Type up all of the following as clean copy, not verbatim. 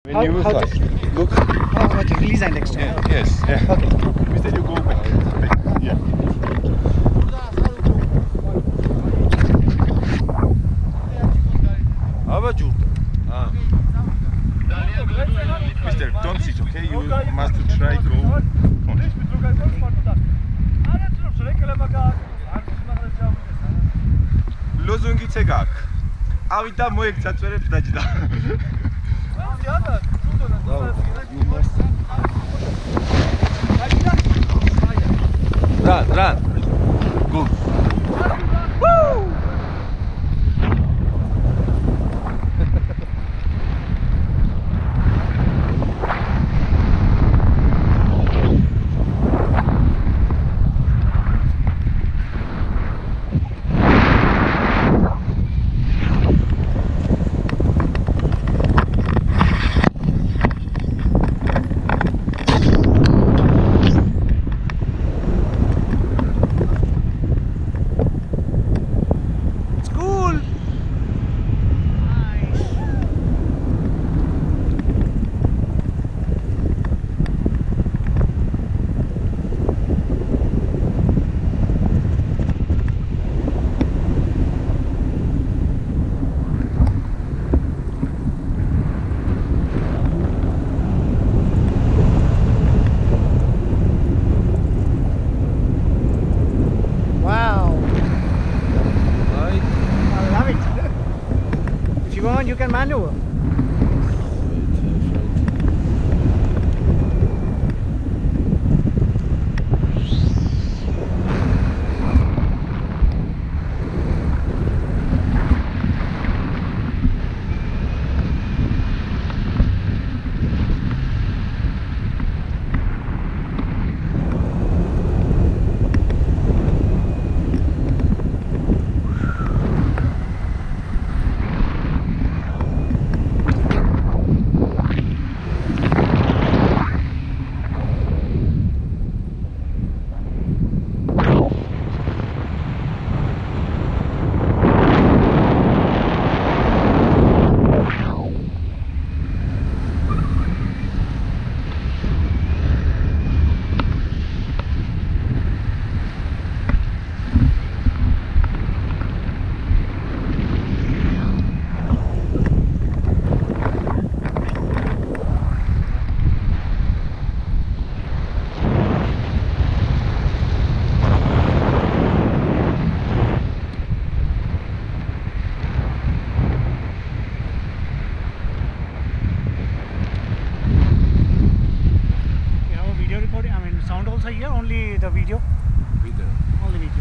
When you fast, look. Oh, okay, release and extend. Yeah, yes. Yeah. Okay. Instead you go back. Yeah. Hava juta. Ah. Mr. Don't sit, okay? You must try go. Lozungi cegak. Avita moekca cvereb daჯდა. You must run. Good. Woo! You can maneuver. Sound also here, only the video? Video. Only video.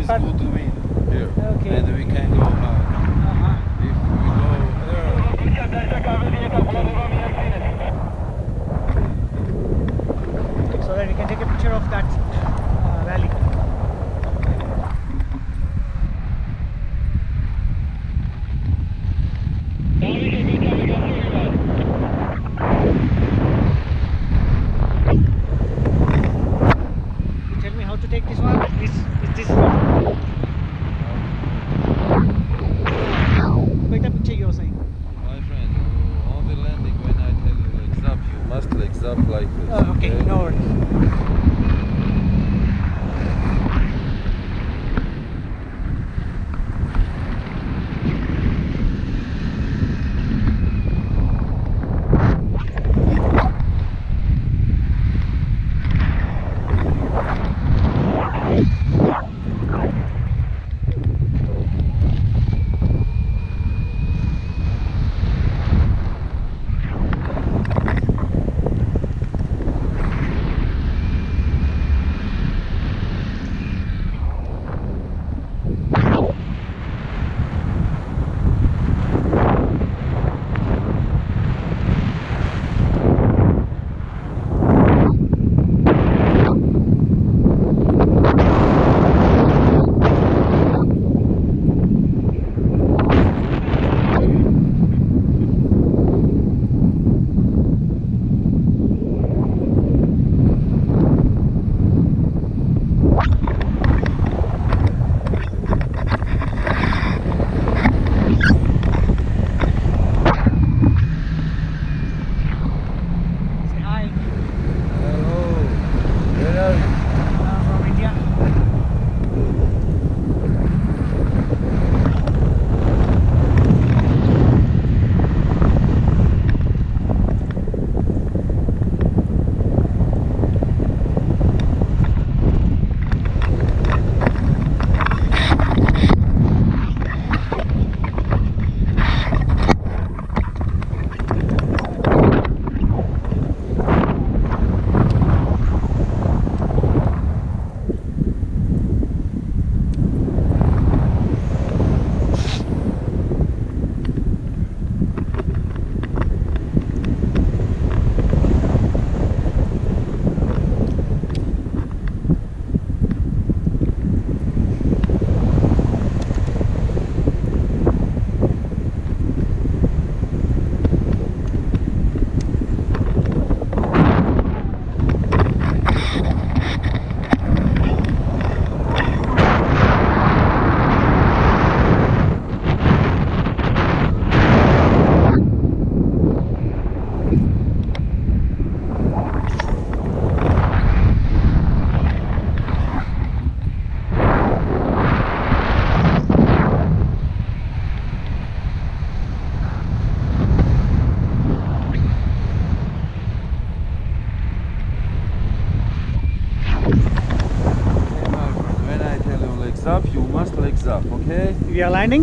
but good wind here. Okay. And we can go hard. If we go there, so that you can take a picture of that valley. Tell me how to take this one. Is this quite a picture you're saying? my friend, on the landing when I tell you legs up, you must legs up like this. Oh, okay, no worries. Say hi. Hello, where are you? From India. When I tell you legs up, you must legs up, okay? We are landing.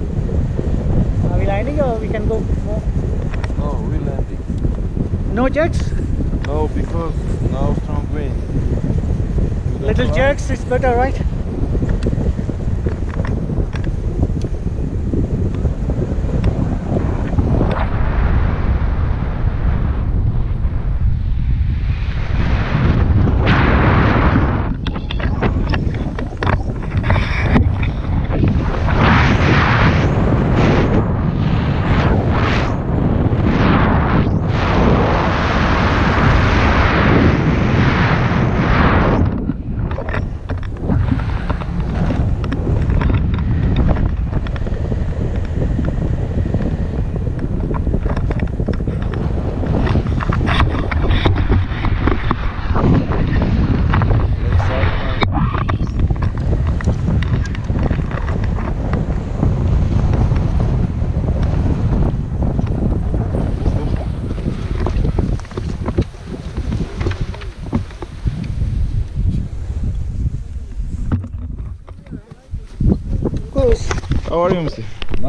Are we landing or we can go more? No, we're landing. No jerks? No, because now strong wind. You don't Little like? jerks is better, right? How are you, Mr.?